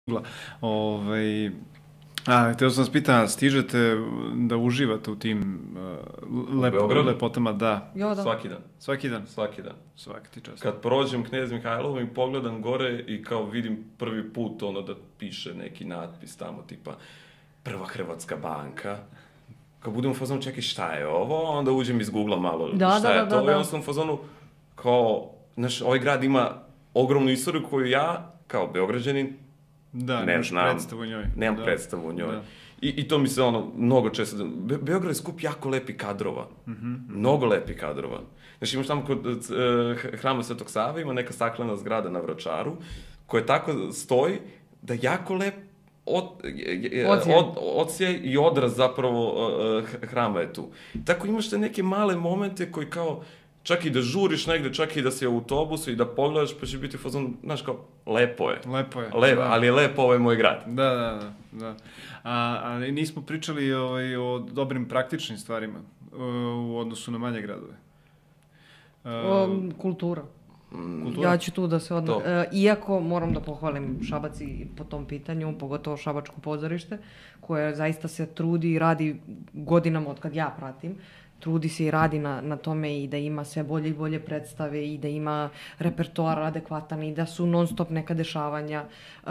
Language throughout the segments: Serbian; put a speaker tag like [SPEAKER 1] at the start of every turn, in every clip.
[SPEAKER 1] Htio sam vas pitan, stižete da uživate u tim lepotama? Da.
[SPEAKER 2] Ja, da.
[SPEAKER 3] Svaki dan.
[SPEAKER 1] Svaki dan?
[SPEAKER 3] Svaki dan.
[SPEAKER 1] Svaki ti čast.
[SPEAKER 3] Kad prođem Knez Mihajlovom i pogledam gore i kao vidim prvi put ono da piše neki natpis tamo tipa Prva Hrvatska banka. Kad budem u fazonu, čekaj šta je ovo, onda uđem iz Google malo šta je to. I onda sam u fazonu kao, znaš, ovaj grad ima ogromnu istoriju koju ja, kao Beograđanin, ne znam, nemam predstavu o njoj. I to mi se mnogo često... Beograd je skup jako lepi kadrova. Mnogo lepi kadrova. Znači imaš tamo kod Hrama Svetog Save, ima neka staklena zgrada na Vračaru, koja tako stoji da jako lep odsjaj i odraz zapravo hrama je tu. Tako imaš te neke male momente koji kao čak i da žuriš negde, čak i da si u autobusu i da pogledaš, pa će biti fazon, znaš kao, lepo je.
[SPEAKER 1] Lepo je.
[SPEAKER 3] Ali je lepo, ovo je moj grad.
[SPEAKER 1] Da. Ali nismo pričali o dobrim praktičnim stvarima u odnosu na manje gradove.
[SPEAKER 2] Kultura. Ja ću tu da se iako moram da pohvalim Šabac i po tom pitanju, pogotovo Šabačko pozorište, koje zaista se trudi i radi godinama od kad ja pratim. Trudi se i radi na tome i da ima sve bolje i bolje predstave i da ima repertoar adekvatan i da su non stop neka dešavanja.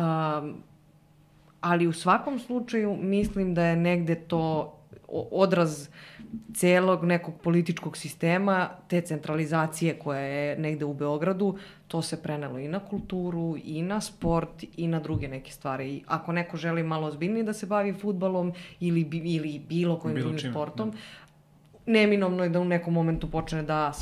[SPEAKER 2] Ali u svakom slučaju mislim da je negde to odraz celog nekog političkog sistema, te centralizacije koja je negde u Beogradu, to se prenelo i na kulturu, i na sport, i na druge neke stvari. Ako neko želi malo ozbiljnije da se bavi fudbalom ili bilo kojim drugim sportom, neminovno je da u nekom momentu počne da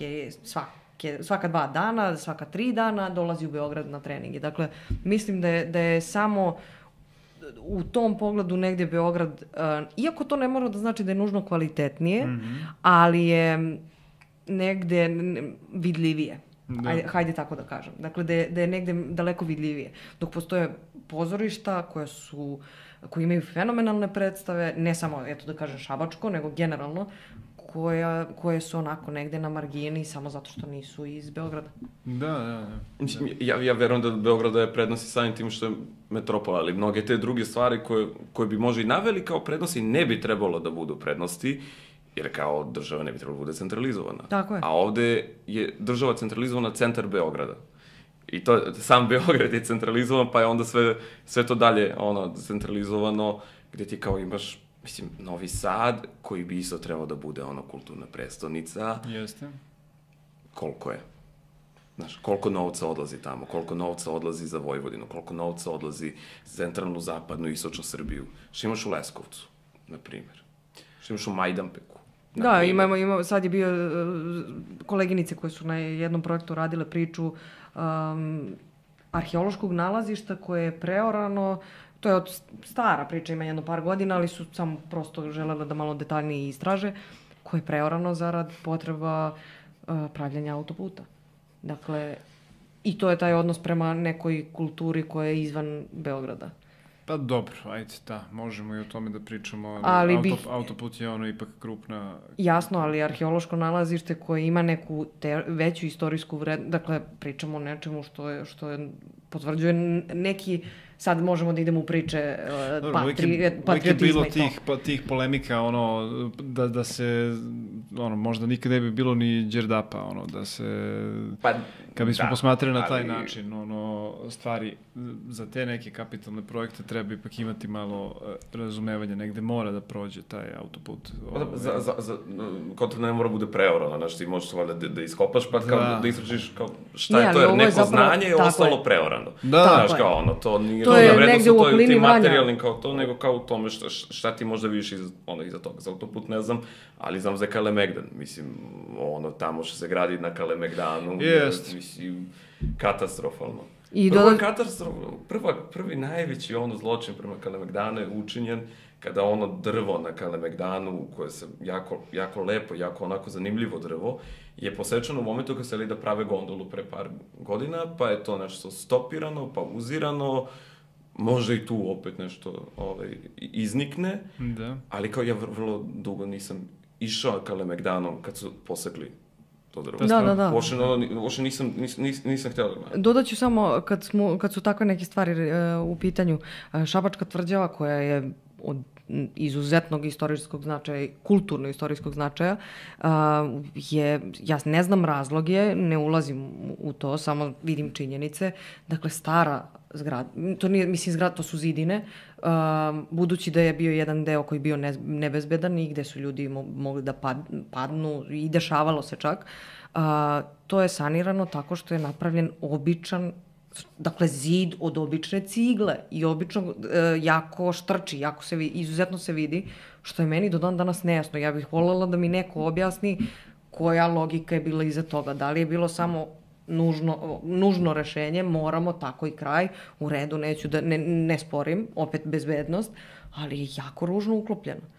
[SPEAKER 2] svaka 2 dana, svaka 3 dana dolazi u Beograd na treninge. Dakle, mislim da je samo u tom pogledu negde Beograd, iako to ne mora da znači da je nužno kvalitetnije, ali je negde vidljivije. Hajde tako da kažem. Dakle, da je negde daleko vidljivije. Dok postoje pozorišta koji imaju fenomenalne predstave, ne samo, eto da kažem, Šabačko, nego generalno, koje su onako negde na margini samo zato što nisu iz Beograda.
[SPEAKER 1] Da.
[SPEAKER 3] Ja verujem da Beograda je prednost i samim tim što je metropola, ali mnoge te druge stvari koje bi možda i naveli kao prednosti ne bi trebalo da budu prednosti, jer kao država ne bi trebalo da bude centralizovana.
[SPEAKER 2] Tako je.
[SPEAKER 3] A ovde je država centralizovana centar Beograda. I to, sam Beograd je centralizovan, pa je onda sve to dalje centralizovano, gde ti kao imaš, mislim, Novi Sad, koji bi isto trebao da bude kulturna prestonica.
[SPEAKER 1] Jeste.
[SPEAKER 3] Koliko je? Znaš, koliko novca odlazi tamo, koliko novca odlazi za Vojvodinu, koliko novca odlazi za centralnu, zapadnu i istočnu Srbiju. Što imaš u Leskovcu, na primjer. Što imaš u Majdanpeku.
[SPEAKER 2] Da, sad je bio koleginice koje su na jednom projektu radile priču arheološkog nalazišta koje je preorano. To je stara priča, ima jedno par godina, ali su samo prosto želele da malo detaljnije istraže, koje je preorano zarad potreba pravljanja autoputa. Dakle, i to je taj odnos prema nekoj kulturi koja je izvan Beograda.
[SPEAKER 1] Pa dobro, ajde, da, možemo i o tome da pričamo, autoput je ipak krupna...
[SPEAKER 2] Jasno, ali arheološko nalazište koje ima neku veću istorijsku vrednost, dakle, pričamo o nečemu što je potvrđuje neki... Sad možemo da idemo u priče patriotizma i to.
[SPEAKER 1] Uvijek je bilo tih polemika, da se, možda nikad ne bi bilo ni Đerdapa, da se, kad bismo posmatrali na taj način, stvari za te neke kapitalne projekte treba ipak imati malo razumevanja, negde mora da prođe taj autoput.
[SPEAKER 3] Kao to ne mora bude preorano, znaš, ti možeš da iskopaš, pa da istražiš šta je to, jer neko znanje je ostalo preorano.
[SPEAKER 1] Da,
[SPEAKER 3] znaš, kao to nije
[SPEAKER 2] to je negde u okolini
[SPEAKER 3] Vranja. Materijalnim kao to, nego kao u tome šta ti možda vidiš iza toga. Za autoput ne znam, ali znam za Kalemegdan. Mislim, tamo što se gradi na Kalemegdanu, mislim, katastrofalno. Prvi najveći zločin prema Kalemegdanu je učinjen kada drvo na Kalemegdanu, koje se jako lepo, jako onako zanimljivo drvo, je posečeno u momentu kada se da prave gondolu pre par godina, pa je to nešto stopirano, pa uzirano, može i tu opet nešto iznikne, ali kao ja vrlo dugo nisam išao Kalemegdanom kad su posekli to drvo.
[SPEAKER 2] Da.
[SPEAKER 3] Uopšte nisam htjela da gledam.
[SPEAKER 2] Dodat ću samo, kad su takve neke stvari u pitanju, Šabačka tvrđava koja je od izuzetnog istorijskog značaja, kulturno-istorijskog značaja, ja ne znam razloge, ne ulazim u to, samo vidim činjenice. Dakle, stara zgrada, to nije, mislim, zgrada, to su zidine, budući da je bio jedan deo koji je bio nebezbedan i gde su ljudi mogli da padnu i dešavalo se čak, to je sanirano tako što je napravljen običan, dakle, zid od obične cigle i obično jako štrči, izuzetno se vidi, što je meni do dan danas nejasno. Ja bih voljela da mi neko objasni koja logika je bila iza toga. Da li je bilo samo nužno rešenje, moramo tako i kraj, u redu, neću da ne sporim, opet bezbednost, ali je jako ružno uklopljeno.